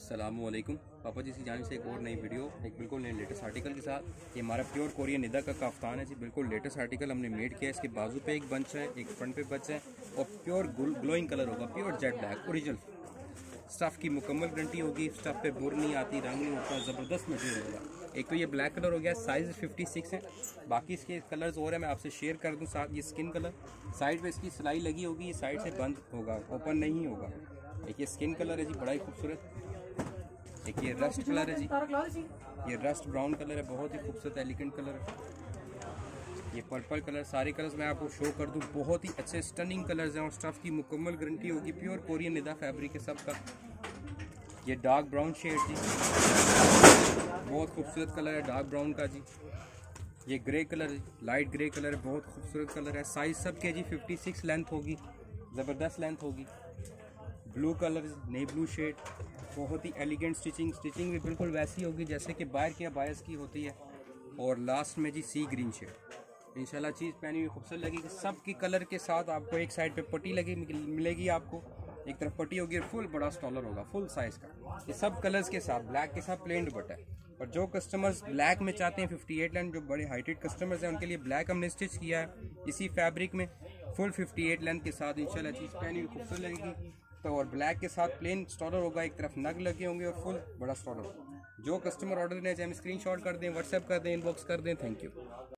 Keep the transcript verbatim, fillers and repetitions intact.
अस्सलामुअलैकुम। पापा जी की जानिब से एक और नई वीडियो, एक बिल्कुल नए लेटेस्ट आर्टिकल के साथ। ये हमारा प्योर कोरियन निदा का कफ्तान है जी, बिल्कुल लेटेस्ट आर्टिकल हमने मेड किया है। इसके बाजू पे एक बंच है, एक फ्रंट पे बंच है और प्योर ग्लोइंग कलर होगा, pure jet black original. Stuff की मुकम्मल गारंटी होगी, स्टफ़ पे बुर नहीं आती, रंग नहीं होता, ज़बरदस्त मटेरियल होगा। एक तो ये ब्लैक कलर हो गया, साइज़ फिफ्टी सिक्स है। बाकी इसके कलर्स और है, मैं आपसे शेयर कर दूँ साथ। ये स्किन कलर, साइड पे इसकी सिलाई लगी होगी, ये साइड से बंद होगा, ओपन नहीं होगा। एक ये स्किन कलर है जी, बड़ा ही खूबसूरत। एक ये रस्ट कलर है जी, ये रस्ट ब्राउन कलर है, बहुत ही खूबसूरत एलिगेंट कलर है। ये पर्पल कलर, सारे कलर्स मैं आपको शो कर दूं, बहुत ही अच्छे स्टनिंग कलर्स हैं और स्टफ़ की मुकम्मल गारंटी होगी। प्योर कोरियन निदा फैब्रिक है सबका। ये डार्क ब्राउन शेड जी, बहुत खूबसूरत कलर है डार्क ब्राउन का जी। ये grey colour, light grey colour है, बहुत खूबसूरत कलर है। साइज सब के जी फिफ्टी सिक्स लेंथ होगी, ज़बरदस्त लेंथ होगी। Blue colour, navy blue shade, बहुत ही एलिगेंट स्टिचिंग स्टिचिंग भी बिल्कुल वैसी होगी जैसे कि बाहर के अबायस की होती है। और लास्ट में जी सी ग्रीन शेड, इंशाल्लाह चीज़ पहनी हुई खूबसूरत लगेगी। सब की कलर के साथ आपको एक साइड पे पट्टी लगी मिलेगी, आपको एक तरफ पट्टी होगी और फुल बड़ा स्टॉलर होगा, फुल साइज़ का। ये सब कलर्स के साथ, ब्लैक के साथ प्लेन दुपट्टा है। और जो कस्टमर्स ब्लैक में चाहते हैं फिफ्टी एट लेंथ, जो बड़े हाइटेड कस्टमर्स हैं उनके लिए ब्लैक हमने स्टिच किया है इसी फैब्रिक में, फुल फिफ्टी एट लेंथ के साथ। इंशाल्लाह चीज़ पहनी हुई खूबसूरत लगेगी। तो और ब्लैक के साथ प्लेन स्टॉलर होगा, एक तरफ नग लगे होंगे और फुल बड़ा स्टॉलर होगा। जो कस्टमर ऑर्डर देना चाहे स्क्रीन शॉट कर दें, व्हाट्सएप कर दें, इनबॉक्स कर दें। Thank you.